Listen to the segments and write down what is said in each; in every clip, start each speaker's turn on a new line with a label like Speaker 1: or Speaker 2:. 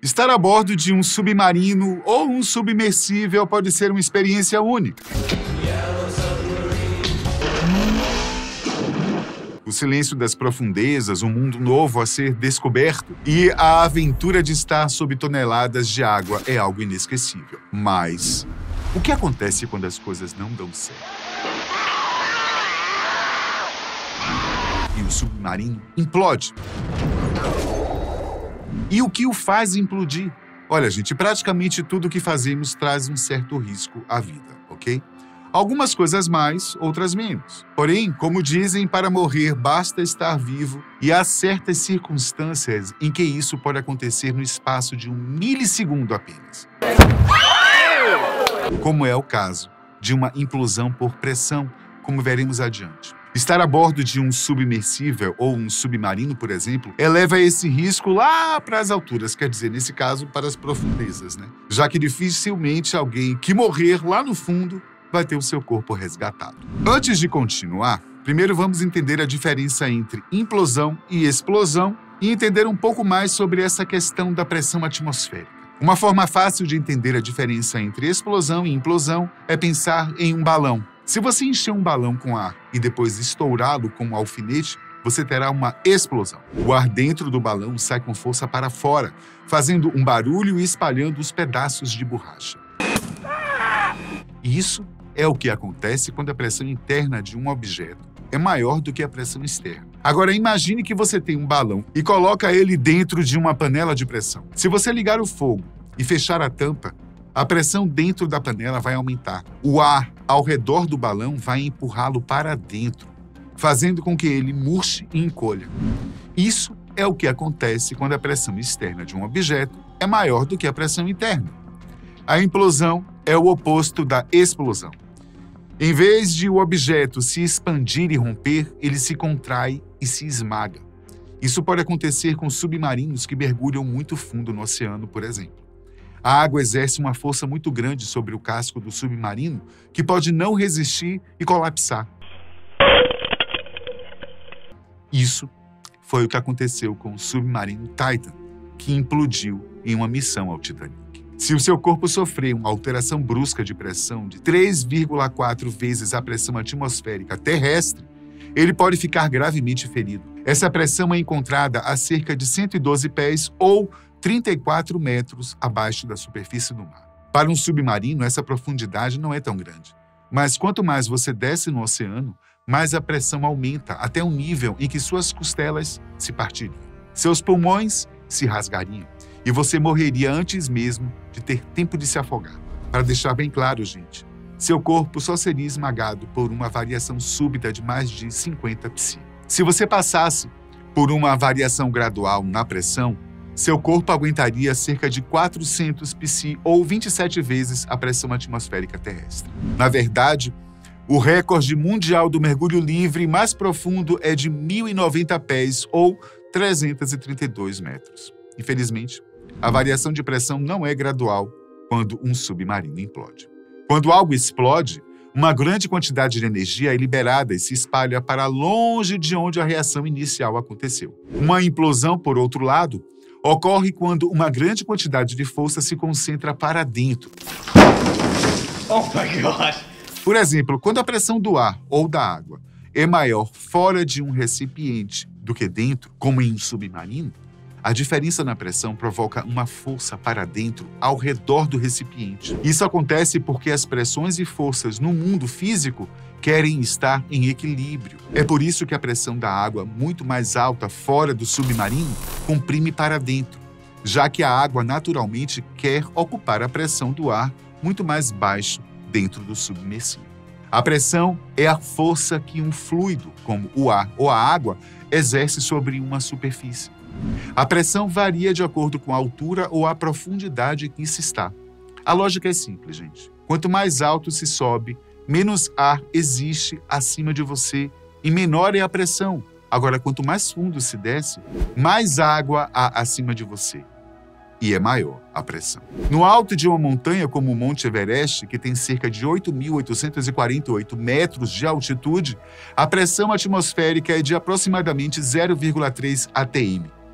Speaker 1: Estar a bordo de um submarino ou um submersível pode ser uma experiência única. O silêncio das profundezas, um mundo novo a ser descoberto e a aventura de estar sob toneladas de água é algo inesquecível. Mas o que acontece quando as coisas não dão certo? E o submarino implode. E o que o faz implodir? Olha, gente, praticamente tudo que fazemos traz um certo risco à vida, ok? Algumas coisas mais, outras menos. Porém, como dizem, para morrer basta estar vivo e há certas circunstâncias em que isso pode acontecer no espaço de 1 milissegundo apenas. Como é o caso de uma implosão por pressão, como veremos adiante. Estar a bordo de um submersível ou um submarino, por exemplo, eleva esse risco lá para as alturas, quer dizer, nesse caso, para as profundezas, né? Já que dificilmente alguém que morrer lá no fundo vai ter o seu corpo resgatado. Antes de continuar, primeiro vamos entender a diferença entre implosão e explosão e entender um pouco mais sobre essa questão da pressão atmosférica. Uma forma fácil de entender a diferença entre explosão e implosão é pensar em um balão. Se você encher um balão com ar e depois estourá-lo com um alfinete, você terá uma explosão. O ar dentro do balão sai com força para fora, fazendo um barulho e espalhando os pedaços de borracha. Isso é o que acontece quando a pressão interna de um objeto é maior do que a pressão externa. Agora, imagine que você tem um balão e coloca ele dentro de uma panela de pressão. Se você ligar o fogo e fechar a tampa, a pressão dentro da panela vai aumentar. O ar ao redor do balão vai empurrá-lo para dentro, fazendo com que ele murche e encolha. Isso é o que acontece quando a pressão externa de um objeto é maior do que a pressão interna. A implosão é o oposto da explosão. Em vez de o objeto se expandir e romper, ele se contrai e se esmaga. Isso pode acontecer com submarinos que mergulham muito fundo no oceano, por exemplo. A água exerce uma força muito grande sobre o casco do submarino que pode não resistir e colapsar. Isso foi o que aconteceu com o submarino Titan, que implodiu em uma missão ao Titanic. Se o seu corpo sofrer uma alteração brusca de pressão de 3,4 vezes a pressão atmosférica terrestre, ele pode ficar gravemente ferido. Essa pressão é encontrada a cerca de 112 pés ou 34 metros abaixo da superfície do mar. Para um submarino, essa profundidade não é tão grande. Mas quanto mais você desce no oceano, mais a pressão aumenta até um nível em que suas costelas se partiriam. Seus pulmões se rasgariam e você morreria antes mesmo de ter tempo de se afogar. Para deixar bem claro, gente, seu corpo só seria esmagado por uma variação súbita de mais de 50 psi. Se você passasse por uma variação gradual na pressão, seu corpo aguentaria cerca de 400 psi ou 27 vezes a pressão atmosférica terrestre. Na verdade, o recorde mundial do mergulho livre mais profundo é de 1.090 pés ou 332 metros. Infelizmente, a variação de pressão não é gradual quando um submarino implode. Quando algo explode, uma grande quantidade de energia é liberada e se espalha para longe de onde a reação inicial aconteceu. Uma implosão, por outro lado, ocorre quando uma grande quantidade de força se concentra para dentro.
Speaker 2: Oh my God!
Speaker 1: Por exemplo, quando a pressão do ar ou da água é maior fora de um recipiente do que dentro, como em um submarino, a diferença na pressão provoca uma força para dentro ao redor do recipiente. Isso acontece porque as pressões e forças no mundo físico querem estar em equilíbrio. É por isso que a pressão da água muito mais alta fora do submarino comprime para dentro, já que a água naturalmente quer ocupar a pressão do ar muito mais baixo dentro do submersível. A pressão é a força que um fluido, como o ar ou a água, exerce sobre uma superfície. A pressão varia de acordo com a altura ou a profundidade em que se está. A lógica é simples, gente. Quanto mais alto se sobe, menos ar existe acima de você e menor é a pressão. Agora, quanto mais fundo se desce, mais água há acima de você e é maior a pressão. No alto de uma montanha como o Monte Everest, que tem cerca de 8.848 metros de altitude, a pressão atmosférica é de aproximadamente 0,3 atm.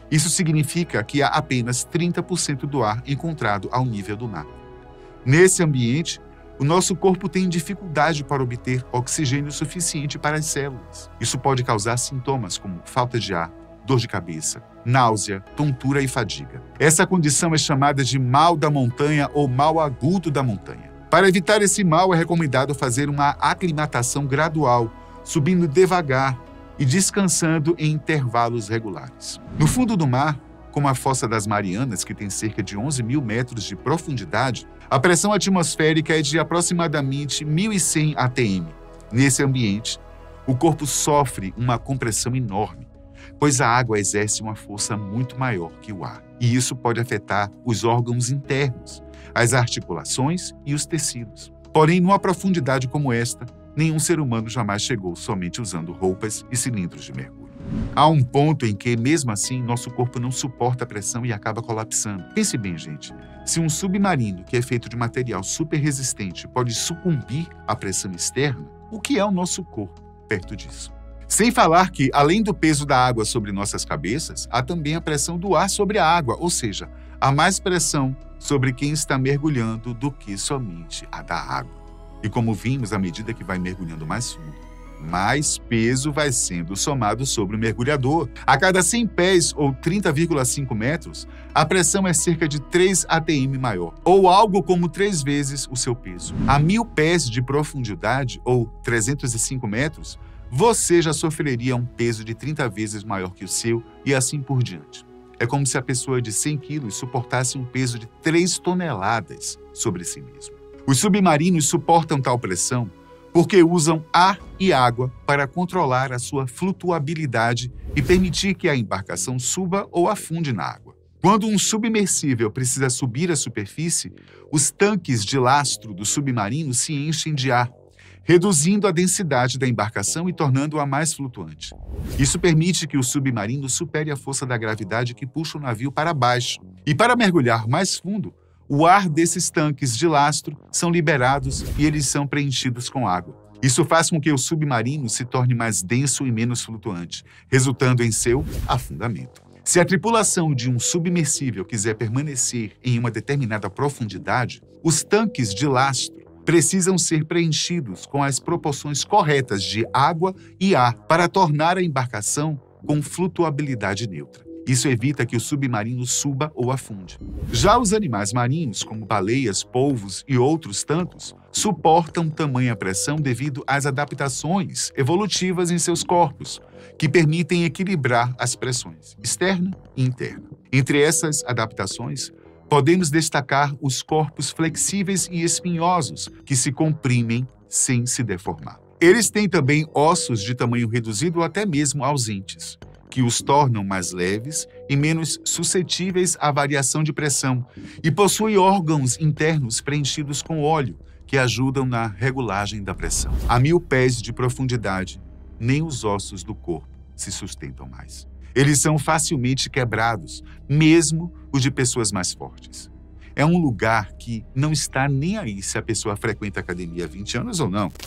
Speaker 1: Isso significa que há apenas 30% do ar encontrado ao nível do mar. Nesse ambiente, o nosso corpo tem dificuldade para obter oxigênio suficiente para as células. Isso pode causar sintomas como falta de ar, dor de cabeça, náusea, tontura e fadiga. Essa condição é chamada de mal da montanha ou mal agudo da montanha. Para evitar esse mal, é recomendado fazer uma aclimatação gradual, subindo devagar e descansando em intervalos regulares. No fundo do mar, como a Fossa das Marianas, que tem cerca de 11.000 metros de profundidade, a pressão atmosférica é de aproximadamente 1.100 atm. Nesse ambiente, o corpo sofre uma compressão enorme, pois a água exerce uma força muito maior que o ar. E isso pode afetar os órgãos internos, as articulações e os tecidos. Porém, numa profundidade como esta, nenhum ser humano jamais chegou somente usando roupas e cilindros de mergulho. Há um ponto em que, mesmo assim, nosso corpo não suporta a pressão e acaba colapsando. Pense bem, gente. Se um submarino que é feito de material super resistente pode sucumbir à pressão externa, o que é o nosso corpo perto disso? Sem falar que, além do peso da água sobre nossas cabeças, há também a pressão do ar sobre a água, ou seja, há mais pressão sobre quem está mergulhando do que somente a da água. E como vimos, à medida que vai mergulhando mais fundo, mais peso vai sendo somado sobre o mergulhador. A cada 100 pés, ou 30,5 metros, a pressão é cerca de 3 atm maior, ou algo como 3 vezes o seu peso. A 1.000 pés de profundidade, ou 305 metros, você já sofreria um peso de 30 vezes maior que o seu e assim por diante. É como se a pessoa de 100 quilos suportasse um peso de 3 toneladas sobre si mesmo. Os submarinos suportam tal pressão porque usam ar e água para controlar a sua flutuabilidade e permitir que a embarcação suba ou afunde na água. Quando um submersível precisa subir à superfície, os tanques de lastro do submarino se enchem de ar, reduzindo a densidade da embarcação e tornando-a mais flutuante. Isso permite que o submarino supere a força da gravidade que puxa o navio para baixo. E para mergulhar mais fundo, o ar desses tanques de lastro são liberados e eles são preenchidos com água. Isso faz com que o submarino se torne mais denso e menos flutuante, resultando em seu afundamento. Se a tripulação de um submersível quiser permanecer em uma determinada profundidade, os tanques de lastro precisam ser preenchidos com as proporções corretas de água e ar para tornar a embarcação com flutuabilidade neutra. Isso evita que o submarino suba ou afunde. Já os animais marinhos, como baleias, polvos e outros tantos, suportam tamanha pressão devido às adaptações evolutivas em seus corpos, que permitem equilibrar as pressões externa e interna. Entre essas adaptações, podemos destacar os corpos flexíveis e espinhosos, que se comprimem sem se deformar. Eles têm também ossos de tamanho reduzido ou até mesmo ausentes, que os tornam mais leves e menos suscetíveis à variação de pressão, e possuem órgãos internos preenchidos com óleo, que ajudam na regulagem da pressão. A 1.000 pés de profundidade, nem os ossos do corpo se sustentam mais. Eles são facilmente quebrados, mesmo os de pessoas mais fortes. É um lugar que não está nem aí se a pessoa frequenta a academia há 20 anos ou não.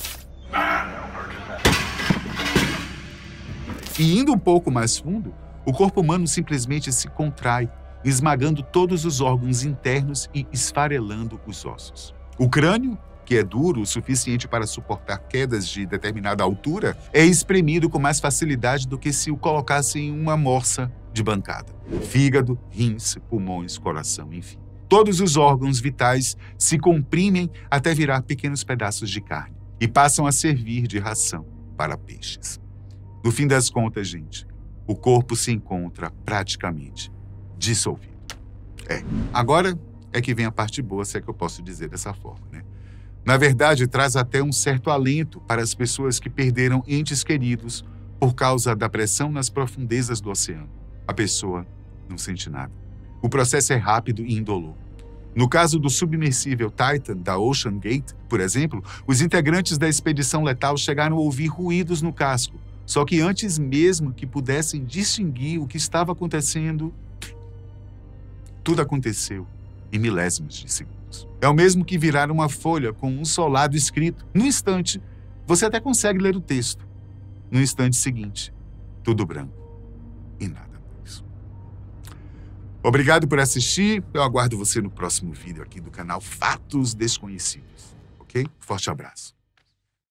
Speaker 1: E indo um pouco mais fundo, o corpo humano simplesmente se contrai, esmagando todos os órgãos internos e esfarelando os ossos. O crânio, que é duro o suficiente para suportar quedas de determinada altura, é espremido com mais facilidade do que se o colocasse em uma morsa de bancada. Fígado, rins, pulmões, coração, enfim. Todos os órgãos vitais se comprimem até virar pequenos pedaços de carne e passam a servir de ração para peixes. No fim das contas, gente, o corpo se encontra praticamente dissolvido. Agora é que vem a parte boa, se é que eu posso dizer dessa forma, né? Na verdade, traz até um certo alento para as pessoas que perderam entes queridos por causa da pressão nas profundezas do oceano. A pessoa não sente nada. O processo é rápido e indolor. No caso do submersível Titan da Ocean Gate, por exemplo, os integrantes da expedição letal chegaram a ouvir ruídos no casco. Só que antes mesmo que pudessem distinguir o que estava acontecendo, tudo aconteceu em milésimos de segundos. É o mesmo que virar uma folha com um solado escrito. No instante, você até consegue ler o texto. No instante seguinte, tudo branco e nada mais. Obrigado por assistir. Eu aguardo você no próximo vídeo aqui do canal Fatos Desconhecidos. Ok? Forte abraço.